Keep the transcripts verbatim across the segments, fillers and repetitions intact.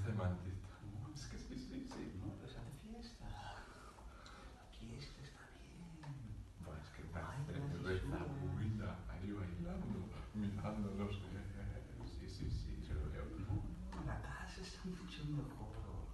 hace mantita. Es que sí, sí, sí. No, pues hace fiesta. Fiesta está bien. Pues es que parece reza buena ahí bailando, mirándonos. Sí, sí, sí, se lo veo. No, la casa está mucho mejor.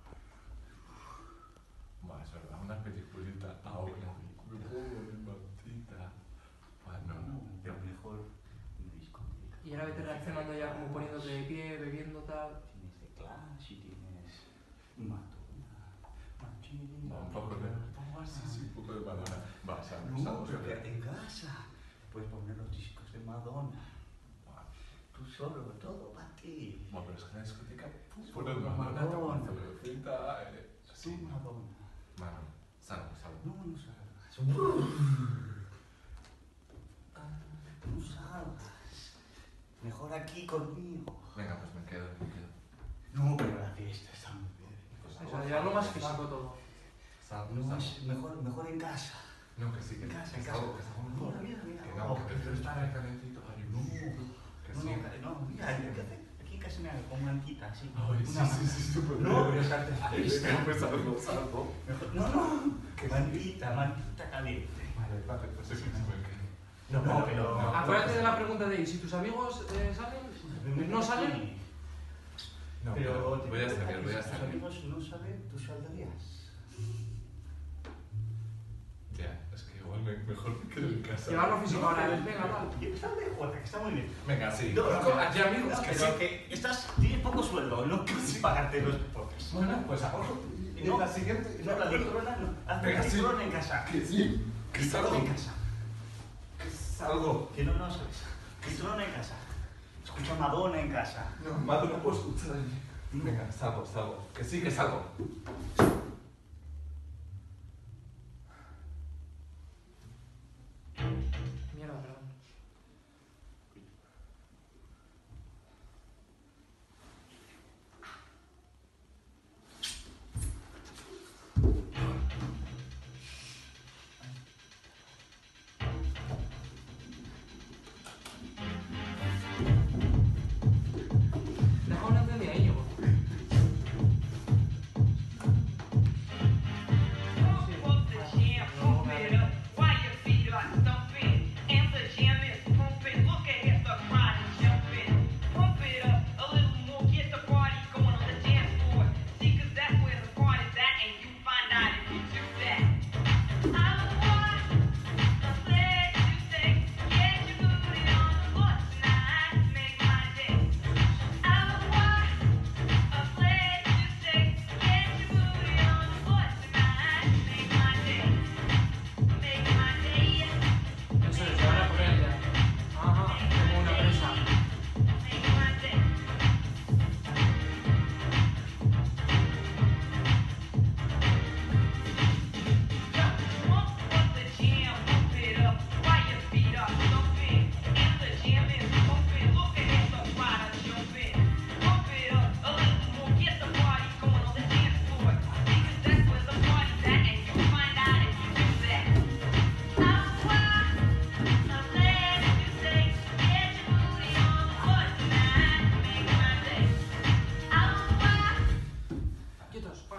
Bueno, es verdad, una peliculita ahora. Me pongo de mantita. Bueno, no, pero mejor una discoteca. Y ahora vete reaccionando ya como poniéndote de pie, bebiendo tal. Tienes The Clash y tienes Madonna. Machine. No, un poco de... Sí, sí, un poco de Madonna. Va, salgo, No, salgo. pero quédate en casa. Puedes poner los discos de Madonna. Tú solo, todo para ti. Bueno, pero es que en la discoteca... Solo Pones Madonna, Madonna. te pones cervecita... Tú, Madonna. Bueno, salgo, salgo. No, no salgas. No salgas. Mejor aquí conmigo. Venga, pues me quedo, me quedo. No, pero la fiesta está muy bien. Pues Eso, de llevarlo más físico todo. Salgo, No, salgo. es mejor, mejor en casa. No, que sí, que En casa, que en salgo, casa. que salgo mejor. Mira, mira, Que mira. no, Oh, que prefiero estar ahí calentito. Ay, no. Que No, sí. no, no, mira, aquí, aquí casi me hago como blanquita, así. Ay, sí, Una sí, sí, súper No, bien. pero es arte fiesta. No, pues salgo, salgo. Mejor- No, no, que mantita, mantita caliente. Vale, vale, pues sí, sí, me quedo. No, pero... no. Acuérdate de la pregunta de, ¿y si tus amigos eh, salen? ¿No salen? No, Pero voy a salir, voy a Si tus salir. amigos no salen, tú saldrías. Ya, es que igual me, mejor me quedo en casa. Llevarlo físico ahora, venga, tal. Está de jota, que está muy bien. Venga, sí. No, no, no. Aquí amigos, No, que pero sí. que estás, tienes poco sueldo, no puedes pagarte los deportes. Bueno, pues ahorro. Y No, en la siguiente... No, la litrona no. Haz Venga, la sí. litrona en casa. Que sí, que Litrona salgo. en casa. Que salgo. Que no, no sabes. Litrona en casa. Escucha Madonna en casa. No, Madonna no puedo escuchar allí. Venga, salgo, salgo. Que sí, que salgo. Mierda, perdón. Deja una encendida ahí, Íñigo. Pump the jam, pump it up, while your feet are stumping, and the jam is pumping. Look ahead, the crowd is jumping. Pump it up a little more, get the party going on the dance floor. See, 'cause that's where the party's at, and you find out if you do that. I want a place to stay, get your booty on the floor tonight, make my day. I want a place to stay, get your booty on the floor tonight, make my day, make my day, Eso es, ahora por ella. Ajá, como una presa. make my day. Pump up the jam, pump it up, while your feet are thumping, and the jam is pumping. Look ahead, the crowd is jumping. Pump it up a little more, get the party going on the dance floor. Because that's where the party's at, and you find out if you do that. I want a place to stay, get your booty on the floor tonight, make my day. I want. Quietos, pa.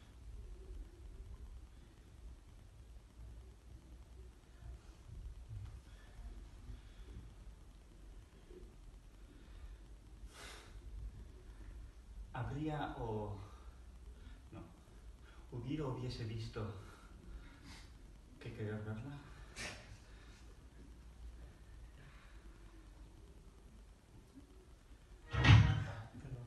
Habría o... No. Hubiera o hubiese visto que querer verla. Perdón.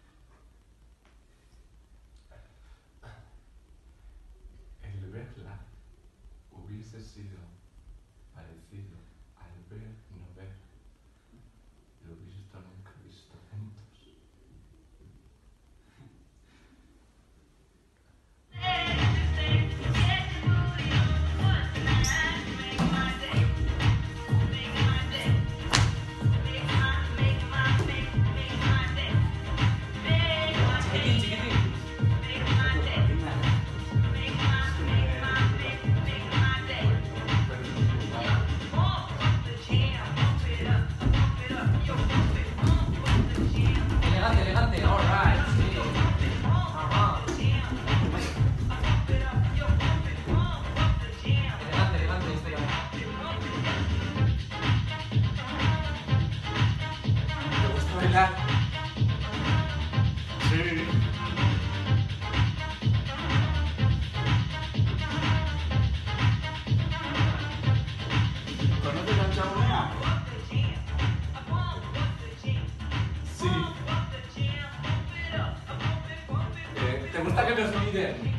El verla hubiese sido parecido al ver no ver lo visto nunca visto juntos. Chiquitín, chiquitín. Pump up the jam, pump it gusta que te os olviden?